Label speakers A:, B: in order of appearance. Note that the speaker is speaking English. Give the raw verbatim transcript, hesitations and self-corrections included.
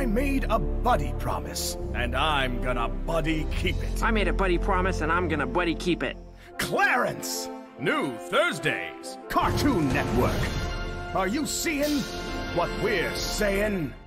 A: I made a buddy promise, and I'm gonna buddy keep it.
B: I made a buddy promise, and I'm gonna buddy keep it.
A: Clarence! New Thursdays, Cartoon Network. Are you seeing what we're saying?